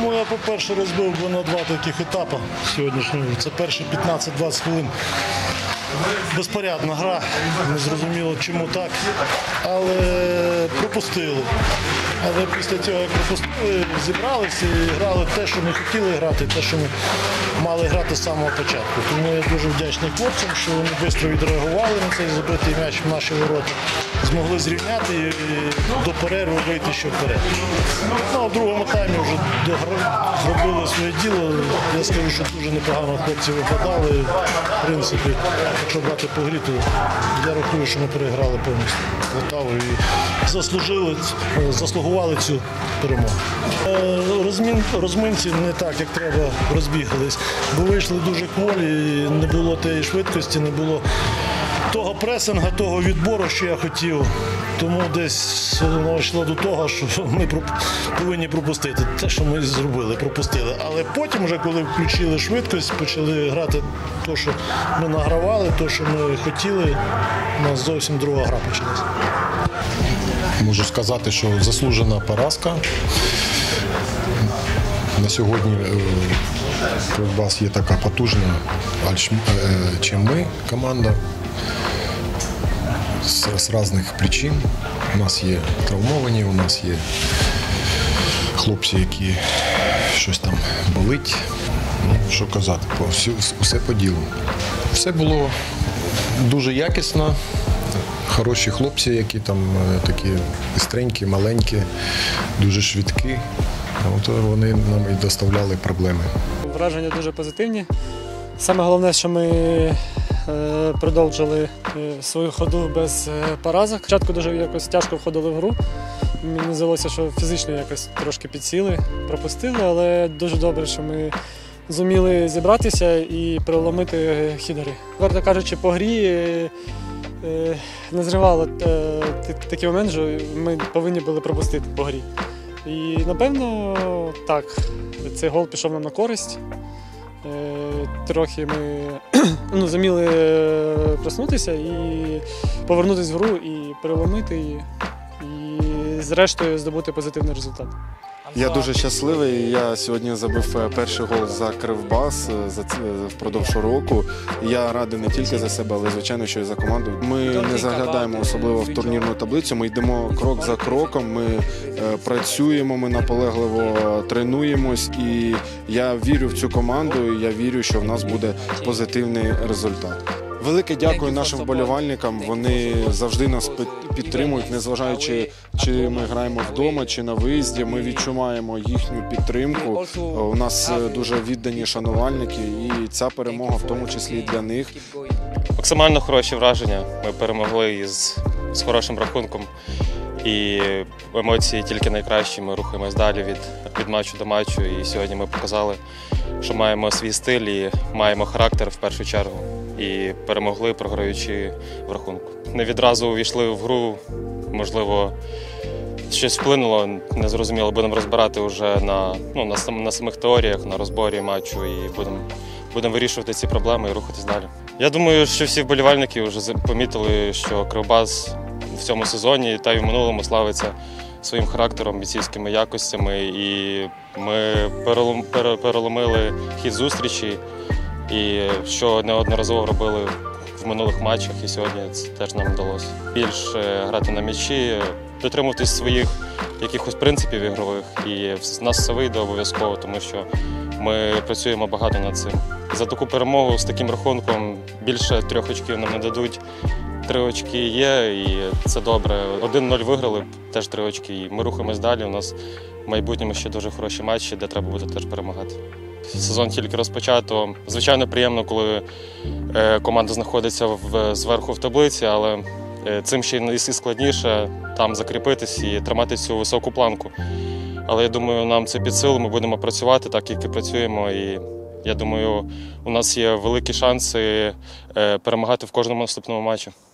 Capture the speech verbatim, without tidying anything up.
Ну, я, по-перше, розбив би на два таких етапи сьогоднішнього. Це перші п'ятнадцять-двадцять хвилин. Безпорядна гра, не зрозуміло чому так, але пропустили. Але після цього, як пропустили, зібралися і грали те, що ми хотіли грати, те, що ми мали грати з самого початку. Тому я дуже вдячний хлопцям, що вони швидко відреагували на цей забитий м'яч в наші ворота. Змогли зрівняти і до перерви вийти ще вперед. Ну, а в другому таймі вже зробили своє діло. Я скажу, що дуже непогано хлопці випадали. В принципі, якщо брати по грі, то я рахую, що ми переграли повністю Полтаву і заслужили, заслугували цю перемогу. Розмін, розминці не так, як треба, розбігались, бо вийшли дуже кволі, і не було тієї швидкості, не було того пресинга, того відбору, що я хотів. Тому десь воно йшло до того, що ми повинні пропустити. Те, що ми зробили, пропустили. Але потім, вже коли включили швидкість, почали грати те, що ми награвали, те, що ми хотіли, у нас зовсім друга гра почалася. Можу сказати, що заслужена поразка. На сьогодні Кривбас є така потужна, ніж ми, команда. З, з різних причин. У нас є травмовані, у нас є хлопці, які щось там болить. Ну, що казати, все, все по ділу. Все було дуже якісно. Хороші хлопці, які там такі бистренькі, маленькі, дуже швидкі. От вони нам і доставляли проблеми. Враження дуже позитивні. Саме головне, що ми продовжили свою ходу без поразок. Спочатку дуже якось тяжко входили в гру. Мені здалося, що фізично якось трошки підсіли, пропустили, але дуже добре, що ми зуміли зібратися і переломити хід гри. Варто кажучи, по грі не зривало такий момент, що ми повинні були пропустити по грі. І, напевно, так, цей гол пішов нам на користь. Трохи ми ну, зуміли проснутися і повернутися в гру, і переломити її, і зрештою здобути позитивний результат. Я дуже щасливий. Я сьогодні забив перший гол за Кривбас впродовж року. Я радий не тільки за себе, але, звичайно, що і за команду. Ми не заглядаємо особливо в турнірну таблицю, ми йдемо крок за кроком, ми працюємо, ми наполегливо тренуємось. І я вірю в цю команду, і я вірю, що в нас буде позитивний результат. Велике дякую нашим вболівальникам, вони завжди нас підтримують, незважаючи, чи ми граємо вдома, чи на виїзді, ми відчуваємо їхню підтримку. У нас дуже віддані шанувальники, і ця перемога в тому числі для них. Максимально хороші враження, ми перемогли із, з хорошим рахунком, і емоції тільки найкращі, ми рухаємось далі від, від матчу до матчу, і сьогодні ми показали, що маємо свій стиль і маємо характер в першу чергу. І перемогли, програючи в рахунку. Не відразу увійшли в гру, можливо, щось вплинуло, не зрозуміло, будемо розбирати вже на, ну, на, сам, на самих теоріях, на розборі матчу і будемо будем вирішувати ці проблеми і рухатись далі. Я думаю, що всі вболівальники вже помітили, що Кривбас в цьому сезоні та й в минулому славиться своїм характером, бійцівськими якостями, і ми перелом, переломили хід зустрічі. І що неодноразово робили в минулих матчах, і сьогодні це теж нам вдалося. Більше грати на м'ячі, дотримуватись своїх якихось принципів ігрових. І в нас все вийде обов'язково, тому що ми працюємо багато над цим. За таку перемогу з таким рахунком більше трьох очків нам не дадуть. Три очки є, і це добре. один-нуль виграли, теж три очки. І ми рухаємось далі. У нас в майбутньому ще дуже хороші матчі, де треба буде теж перемагати. Сезон тільки розпочато. Звичайно, приємно, коли команда знаходиться в, зверху в таблиці, але цим ще й складніше там закріпитись і тримати цю високу планку. Але я думаю, нам це під силу, ми будемо працювати так, як і працюємо. І я думаю, у нас є великі шанси перемагати в кожному наступному матчі.